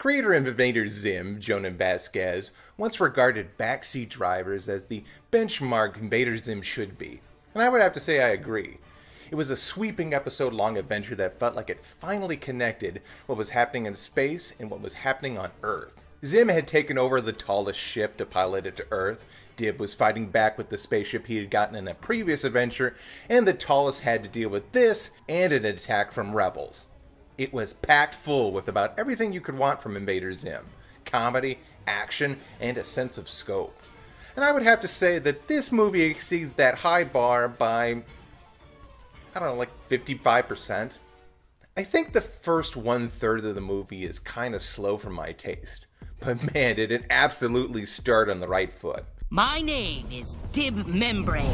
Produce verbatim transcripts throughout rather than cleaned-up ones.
creator of Invader Zim, Jhonen Vasquez, once regarded backseat drivers as the benchmark Invader Zim should be. And I would have to say I agree. It was a sweeping episode-long adventure that felt like it finally connected what was happening in space and what was happening on Earth. Zim had taken over the tallest ship to pilot it to Earth, Dib was fighting back with the spaceship he had gotten in a previous adventure, and the tallest had to deal with this and an attack from rebels. It was packed full with about everything you could want from Invader Zim. Comedy, action, and a sense of scope. And I would have to say that this movie exceeds that high bar by, I don't know, like fifty-five percent. I think the first one-third of the movie is kind of slow for my taste. But man, did it absolutely start on the right foot. My name is Dib Membrane.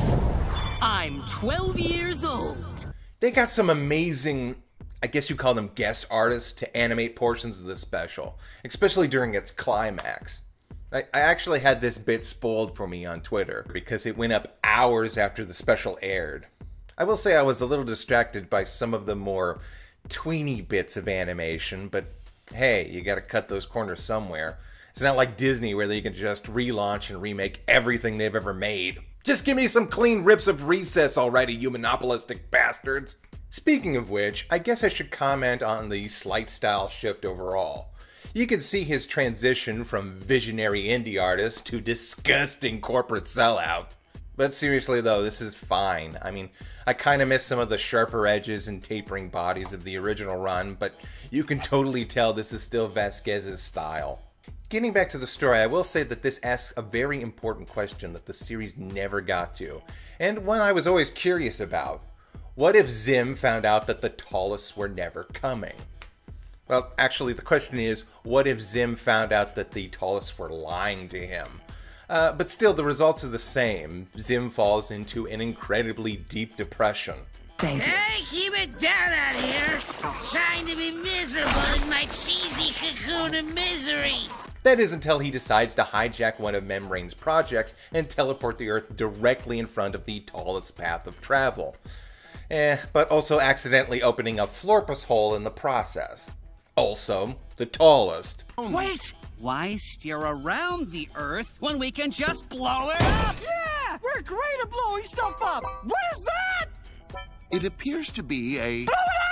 I'm twelve years old. They got some amazing, I guess you call them guest artists, to animate portions of the special, especially during its climax. I, I actually had this bit spoiled for me on Twitter because it went up hours after the special aired. I will say I was a little distracted by some of the more tweeny bits of animation, but hey, you gotta cut those corners somewhere. It's not like Disney where they can just relaunch and remake everything they've ever made. Just give me some clean rips of Recess already, you monopolistic bastards. Speaking of which, I guess I should comment on the slight style shift overall. You can see his transition from visionary indie artist to disgusting corporate sellout. But seriously though, this is fine. I mean, I kind of miss some of the sharper edges and tapering bodies of the original run, but you can totally tell this is still Vasquez's style. Getting back to the story, I will say that this asks a very important question that the series never got to, and one I was always curious about. What if Zim found out that the Tallists were never coming? Well, actually, the question is, what if Zim found out that the Tallists were lying to him? Uh, but still, the results are the same. Zim falls into an incredibly deep depression. Thank you. Hey, keep it down out here! Trying to be miserable in my cheesy cocoon of misery! That is until he decides to hijack one of Membrane's projects and teleport the Earth directly in front of the tallest path of travel. Eh, but also accidentally opening a Florpus hole in the process. Also, the tallest. Wait! Why steer around the Earth when we can just blow it up? Yeah! We're great at blowing stuff up! What is that? It appears to be a...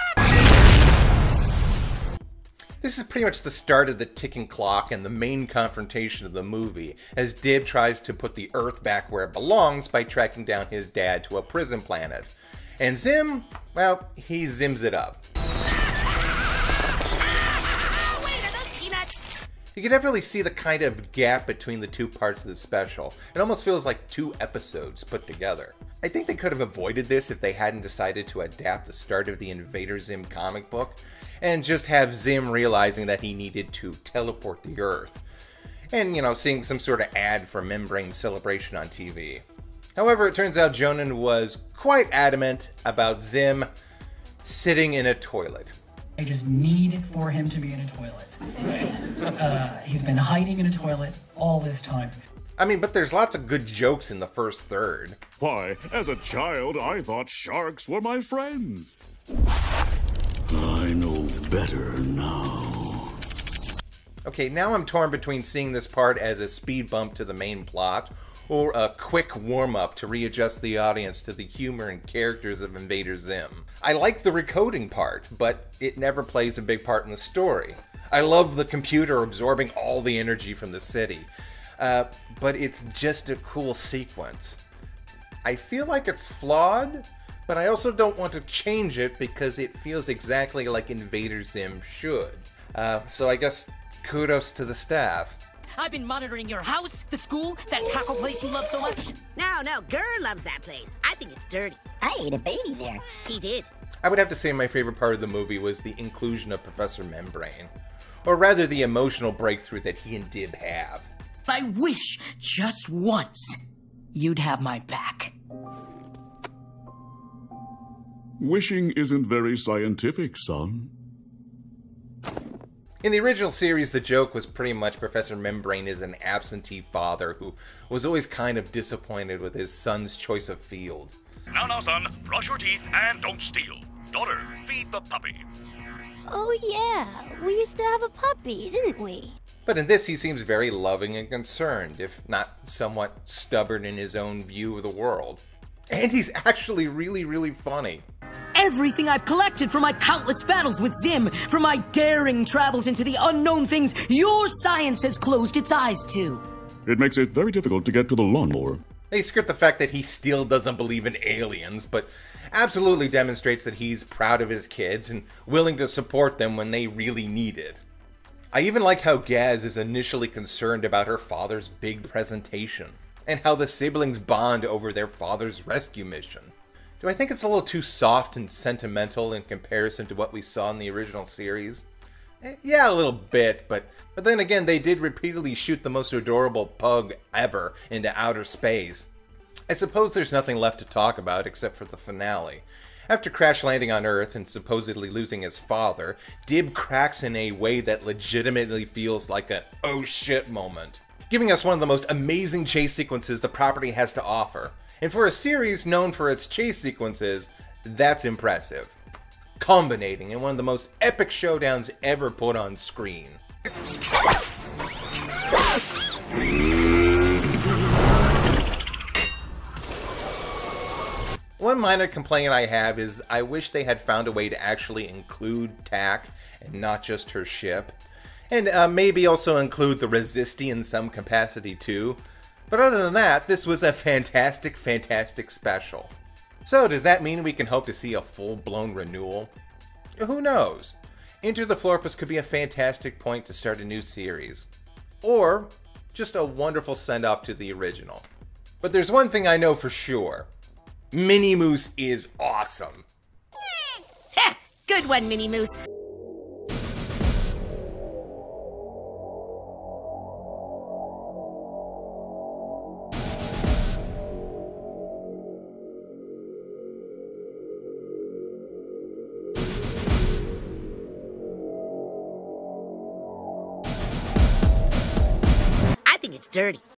This is pretty much the start of the ticking clock and the main confrontation of the movie, as Dib tries to put the Earth back where it belongs by tracking down his dad to a prison planet. And Zim, well, he zims it up. You can definitely see the kind of gap between the two parts of the special. It almost feels like two episodes put together. I think they could have avoided this if they hadn't decided to adapt the start of the Invader Zim comic book, and just have Zim realizing that he needed to teleport the Earth. And, you know, seeing some sort of ad for Membrane Celebration on T V. However, it turns out Jhonen was quite adamant about Zim sitting in a toilet. I just need for him to be in a toilet. Uh, he's been hiding in a toilet all this time. I mean, but there's lots of good jokes in the first third. Why, as a child, I thought sharks were my friends. I know better now. Okay, now I'm torn between seeing this part as a speed bump to the main plot, or a quick warm-up to readjust the audience to the humor and characters of Invader Zim. I like the recoding part, but it never plays a big part in the story. I love the computer absorbing all the energy from the city, uh, but it's just a cool sequence. I feel like it's flawed, but I also don't want to change it because it feels exactly like Invader Zim should. Uh, so I guess kudos to the staff. I've been monitoring your house, the school, that taco place you love so much. No, no, Gurr loves that place. I think it's dirty. I ate a baby there. He did. I would have to say my favorite part of the movie was the inclusion of Professor Membrane. Or rather, the emotional breakthrough that he and Dib have. I wish, just once, you'd have my back. Wishing isn't very scientific, son. In the original series, the joke was pretty much Professor Membrane is an absentee father who was always kind of disappointed with his son's choice of field. Now, now, son, brush your teeth and don't steal. Daughter, feed the puppy. Oh yeah, we used to have a puppy, didn't we? But in this, he seems very loving and concerned, if not somewhat stubborn in his own view of the world. And he's actually really, really funny. Everything I've collected from my countless battles with Zim, from my daring travels into the unknown things your science has closed its eyes to. It makes it very difficult to get to the lawnmower. They skirt the fact that he still doesn't believe in aliens, but absolutely demonstrates that he's proud of his kids and willing to support them when they really need it. I even like how Gaz is initially concerned about her father's big presentation, and how the siblings bond over their father's rescue mission. Do I think it's a little too soft and sentimental in comparison to what we saw in the original series? Eh, yeah, a little bit, but, but then again, they did repeatedly shoot the most adorable pug ever into outer space. I suppose there's nothing left to talk about except for the finale. After crash landing on Earth and supposedly losing his father, Dib cracks in a way that legitimately feels like an oh shit moment, giving us one of the most amazing chase sequences the property has to offer. And for a series known for its chase sequences, that's impressive. Culminating in one of the most epic showdowns ever put on screen. One minor complaint I have is I wish they had found a way to actually include Tak and not just her ship. And uh, maybe also include the Resisti in some capacity too. But other than that, this was a fantastic, fantastic special. So does that mean we can hope to see a full-blown renewal? Who knows? Enter the Florpus could be a fantastic point to start a new series. Or just a wonderful send-off to the original. But there's one thing I know for sure. Minnie Moose is awesome. Ha! Good one, Minnie Moose. I think it's dirty.